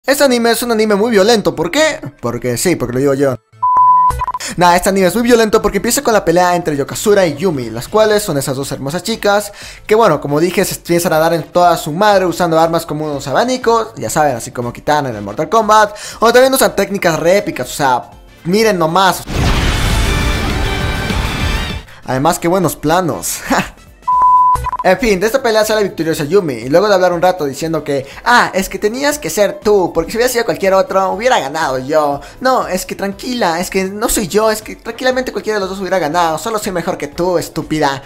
Este anime es un anime muy violento, ¿por qué? Porque sí, porque lo digo yo. Nada, este anime es muy violento porque empieza con la pelea entre Yokazura y Yumi, las cuales son esas dos hermosas chicas que, bueno, como dije, se empiezan a dar en toda su madre usando armas como unos abanicos, ya saben, así como Kitana en el Mortal Kombat, o también usan técnicas re épicas, o sea, miren nomás. Además, qué buenos planos. En fin, de esta pelea sale victoriosa Yumi, y luego de hablar un rato diciendo que es que tenías que ser tú, porque si hubiera sido cualquier otro, hubiera ganado yo. No, es que tranquila, es que no soy yo, es que tranquilamente cualquiera de los dos hubiera ganado, solo soy mejor que tú, estúpida.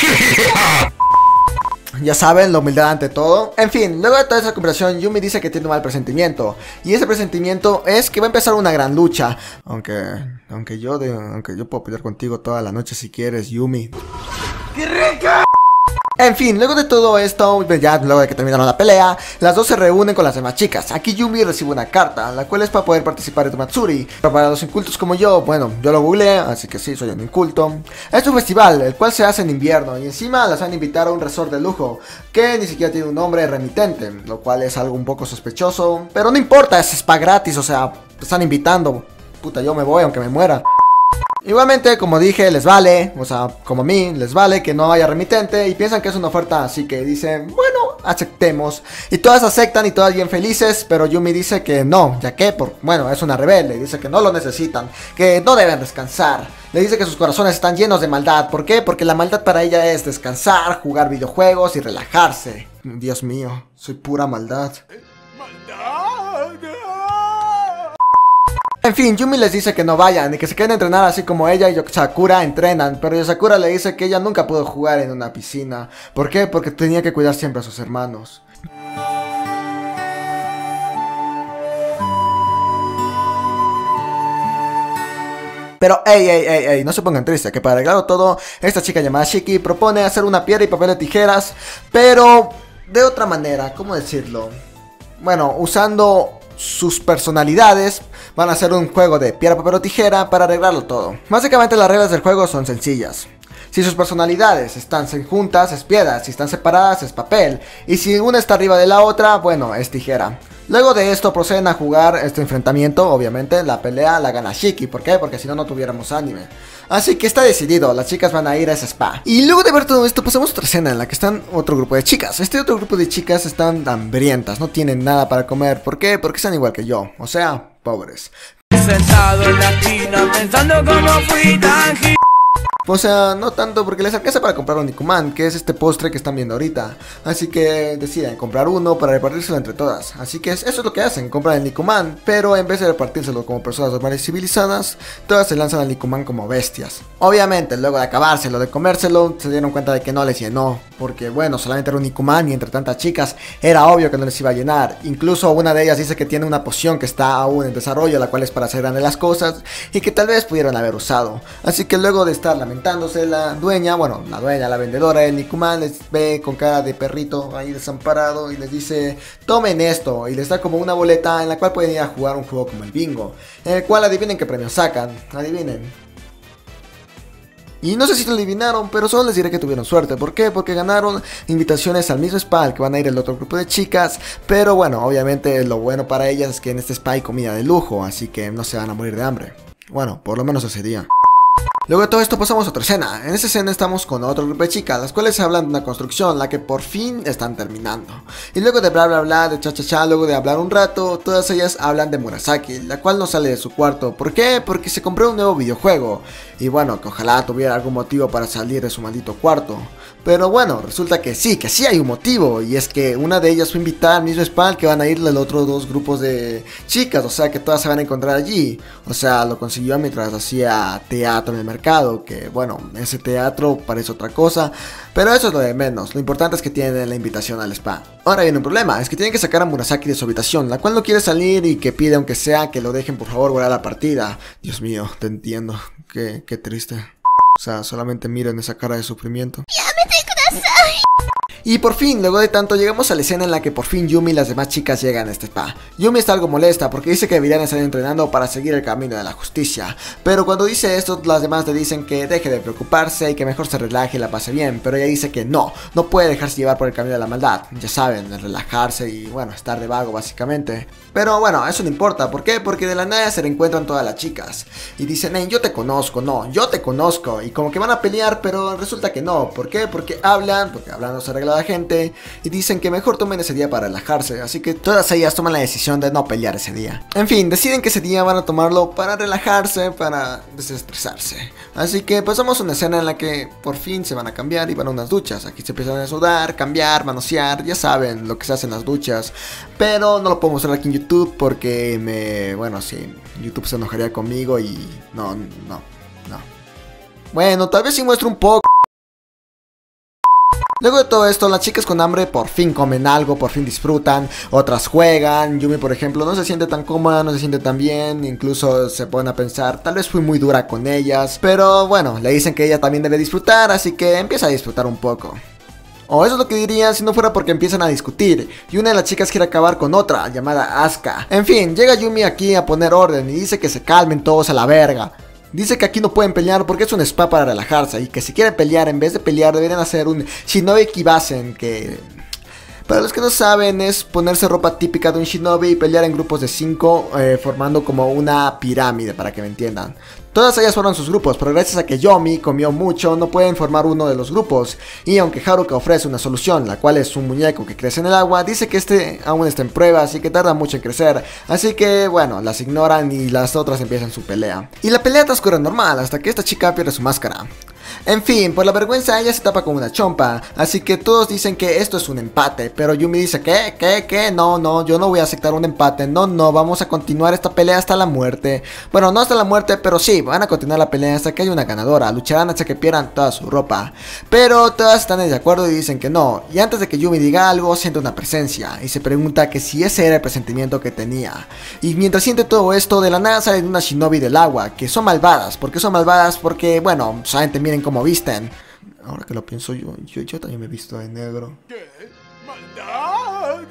Ya saben, la humildad ante todo. En fin, luego de toda esa conversación, Yumi dice que tiene un mal presentimiento, y ese presentimiento es que va a empezar una gran lucha. Aunque yo puedo pelear contigo toda la noche si quieres, Yumi. ¡Qué rica! En fin, luego de todo esto, ya luego de que terminaron la pelea, las dos se reúnen con las demás chicas. Aquí Yumi recibe una carta, la cual es para poder participar en Matsuri. Pero para los incultos como yo, bueno, yo lo googleé, así que sí, soy un inculto. Es un festival, el cual se hace en invierno, y encima las van a invitar a un resort de lujo, que ni siquiera tiene un nombre remitente, lo cual es algo un poco sospechoso. Pero no importa, es spa gratis, o sea, te están invitando. Puta, yo me voy aunque me muera. Igualmente, como dije, les vale, o sea, como a mí, les vale que no haya remitente y piensan que es una oferta, así que dicen, bueno, aceptemos. Y todas aceptan y todas bien felices, pero Yumi dice que no, ya que, bueno, es una rebelde, dice que no lo necesitan, que no deben descansar. Le dice que sus corazones están llenos de maldad, ¿por qué? Porque la maldad para ella es descansar, jugar videojuegos y relajarse. Dios mío, soy pura maldad. En fin, Yumi les dice que no vayan y que se queden a entrenar así como ella y Sakura entrenan, pero Sakura le dice que ella nunca pudo jugar en una piscina. ¿Por qué? Porque tenía que cuidar siempre a sus hermanos. Pero ey, no se pongan tristes, que para arreglarlo todo, esta chica llamada Shiki propone hacer una piedra y papel de tijeras, pero de otra manera, ¿cómo decirlo? Bueno, usando sus personalidades, van a hacer un juego de piedra, papel o tijera para arreglarlo todo. Básicamente las reglas del juego son sencillas. Si sus personalidades están juntas es piedra, si están separadas es papel, y si una está arriba de la otra, bueno, es tijera. Luego de esto proceden a jugar este enfrentamiento, obviamente la pelea la gana Shiki, ¿por qué? Porque si no, no tuviéramos anime. Así que está decidido, las chicas van a ir a ese spa. Y luego de ver todo esto, pasamos a otra escena en la que están otro grupo de chicas. Este otro grupo de chicas están hambrientas, no tienen nada para comer. ¿Por qué? Porque están igual que yo, o sea, pobres. Sentado en la esquina pensando cómo fui tan gil. O sea, no tanto porque les alcanza para comprar un Nikuman, que es este postre que están viendo ahorita. Así que deciden comprar uno para repartírselo entre todas. Así que eso es lo que hacen, compran el Nikuman, pero en vez de repartírselo como personas normales y civilizadas, todas se lanzan al Nikuman como bestias. Obviamente, luego de acabárselo, de comérselo, se dieron cuenta de que no les llenó. Porque bueno, solamente era un Nikuman y entre tantas chicas era obvio que no les iba a llenar. Incluso una de ellas dice que tiene una poción que está aún en desarrollo, la cual es para hacer grandes las cosas y que tal vez pudieron haber usado. Así que luego de estar lamentándose, la dueña, la vendedora del Nikuman les ve con cara de perrito ahí desamparado y les dice, tomen esto, y les da como una boleta en la cual pueden ir a jugar un juego como el bingo, en el cual adivinen qué premios sacan, adivinen. Y no sé si lo adivinaron, pero solo les diré que tuvieron suerte. ¿Por qué? Porque ganaron invitaciones al mismo spa al que van a ir el otro grupo de chicas. Pero bueno, obviamente lo bueno para ellas es que en este spa hay comida de lujo, así que no se van a morir de hambre. Bueno, por lo menos ese día. Luego de todo esto pasamos a otra escena. En esa escena estamos con otro grupo de chicas, las cuales hablan de una construcción, la que por fin están terminando. Y luego de bla bla bla, de cha cha cha, luego de hablar un rato, todas ellas hablan de Murasaki, la cual no sale de su cuarto. ¿Por qué? Porque se compró un nuevo videojuego. Y bueno, que ojalá tuviera algún motivo para salir de su maldito cuarto. Pero bueno, resulta que sí hay un motivo. Y es que una de ellas fue invitada al mismo spa al que van a ir los otros dos grupos de chicas. O sea que todas se van a encontrar allí. O sea, lo consiguió mientras hacía teatro en el mercado. Que bueno, ese teatro parece otra cosa. Pero eso es lo de menos. Lo importante es que tienen la invitación al spa. Ahora viene un problema. Es que tienen que sacar a Murasaki de su habitación, la cual no quiere salir y que pide aunque sea que lo dejen por favor volar la partida. Dios mío, te entiendo. Qué triste. O sea, solamente miren esa cara de sufrimiento. Y por fin, luego de tanto, llegamos a la escena en la que por fin Yumi y las demás chicas llegan a este spa. Yumi está algo molesta porque dice que deberían estar entrenando para seguir el camino de la justicia. Pero cuando dice esto, las demás le dicen que deje de preocuparse y que mejor se relaje y la pase bien. Pero ella dice que no puede dejarse llevar por el camino de la maldad. Ya saben, el relajarse y bueno, estar de vago básicamente. Pero bueno, eso no importa. ¿Por qué? Porque de la nada se reencuentran todas las chicas. Y dicen, hey, yo te conozco, no, yo te conozco. Y como que van a pelear, pero resulta que no. ¿Por qué? Porque hablando se arregla la gente. Y dicen que mejor tomen ese día para relajarse. Así que todas ellas toman la decisión de no pelear ese día. En fin, deciden que ese día van a tomarlo para relajarse, para desestresarse. Así que pasamos una escena en la que por fin se van a cambiar y van a unas duchas. Aquí se empiezan a sudar, cambiar, manosear. Ya saben lo que se hace en las duchas. Pero no lo puedo mostrar aquí en YouTube porque bueno, sí, YouTube se enojaría conmigo y no. Bueno, tal vez sí muestro un poco. Luego de todo esto, las chicas con hambre por fin comen algo, por fin disfrutan, otras juegan. Yumi, por ejemplo, no se siente tan cómoda, no se siente tan bien, incluso se ponen a pensar, tal vez fui muy dura con ellas. Pero bueno, le dicen que ella también debe disfrutar, así que empieza a disfrutar un poco. O eso es lo que dirían si no fuera porque empiezan a discutir y una de las chicas quiere acabar con otra, llamada Asuka. En fin, llega Yumi aquí a poner orden y dice que se calmen todos a la verga. Dice que aquí no pueden pelear porque es un spa para relajarse y que si quieren pelear, en vez de pelear deberían hacer un Shinobi Kibasen, que para los que no saben es ponerse ropa típica de un shinobi y pelear en grupos de 5 formando como una pirámide, para que me entiendan. Todas ellas forman sus grupos, pero gracias a que Yumi comió mucho no pueden formar uno de los grupos. Y aunque Haruka ofrece una solución, la cual es un muñeco que crece en el agua, dice que este aún está en pruebas y que tarda mucho en crecer. Así que bueno, las ignoran y las otras empiezan su pelea. Y la pelea transcurre normal hasta que esta chica pierde su máscara. En fin, por la vergüenza ella se tapa con una chompa, así que todos dicen que esto es un empate, pero Yumi dice ¿qué? No, yo no voy a aceptar un empate, no, vamos a continuar esta pelea hasta la muerte. Bueno, no hasta la muerte, pero sí, van a continuar la pelea hasta que haya una ganadora, lucharán hasta que pierdan toda su ropa. Pero todas están de acuerdo y dicen que no, y antes de que Yumi diga algo, siente una presencia, y se pregunta que si ese era el presentimiento que tenía. Y mientras siente todo esto, de la nada salen unas shinobi del agua, que son malvadas, porque bueno, saben, miren cómo visten. Ahora que lo pienso yo también me he visto de negro. ¿Qué? ¡Maldad!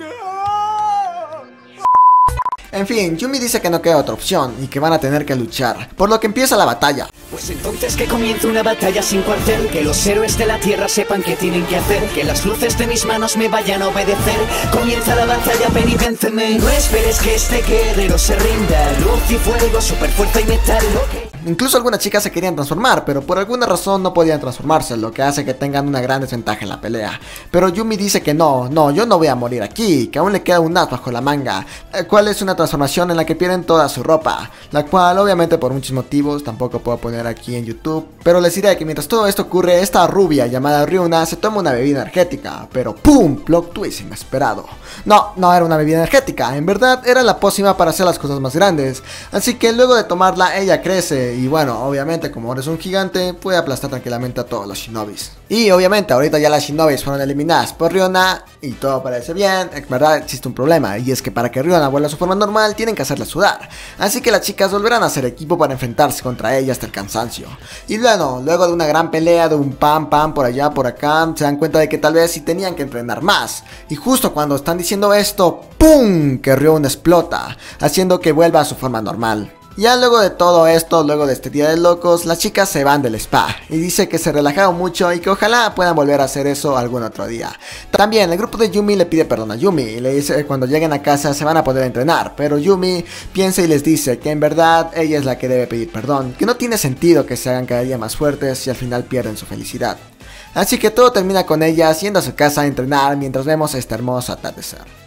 En fin, Yumi dice que no queda otra opción y que van a tener que luchar, por lo que empieza la batalla. Pues entonces que comience una batalla sin cuartel, que los héroes de la tierra sepan qué tienen que hacer, que las luces de mis manos me vayan a obedecer. Comienza la batalla, ven y vénceme, no esperes que este guerrero se rinda. Luz y fuego, super fuerza y metal, Incluso algunas chicas se querían transformar, pero por alguna razón no podían transformarse, lo que hace que tengan una gran desventaja en la pelea. Pero Yumi dice que no, yo no voy a morir aquí, que aún le queda un as bajo la manga, el cual es una transformación en la que pierden toda su ropa, la cual obviamente por muchos motivos tampoco puedo poner aquí en YouTube. Pero les diré que mientras todo esto ocurre, esta rubia llamada Ryuna se toma una bebida energética, pero ¡pum! Plot twist inesperado. No era una bebida energética, en verdad era la pócima para hacer las cosas más grandes, así que luego de tomarla ella crece y bueno, obviamente como ahora es un gigante puede aplastar tranquilamente a todos los shinobis. Y obviamente ahorita ya las shinobis fueron eliminadas por Ryuna y todo parece bien. En verdad existe un problema y es que para que Ryuna vuelva a su forma normal tienen que hacerla sudar, así que las chicas volverán a hacer equipo para enfrentarse contra ella hasta el cansancio. Y bueno, luego de una gran pelea, de un pam por allá por acá, se dan cuenta de que tal vez sí tenían que entrenar más, y justo cuando están diciendo esto, ¡pum!, que Ryuna explota, haciendo que vuelva a su forma normal. Ya luego de todo esto, luego de este día de locos, las chicas se van del spa y dice que se relajaron mucho y que ojalá puedan volver a hacer eso algún otro día. También el grupo de Yumi le pide perdón a Yumi y le dice que cuando lleguen a casa se van a poder entrenar, pero Yumi piensa y les dice que en verdad ella es la que debe pedir perdón, que no tiene sentido que se hagan cada día más fuertes y al final pierden su felicidad. Así que todo termina con ella yendo a su casa a entrenar mientras vemos este hermoso atardecer.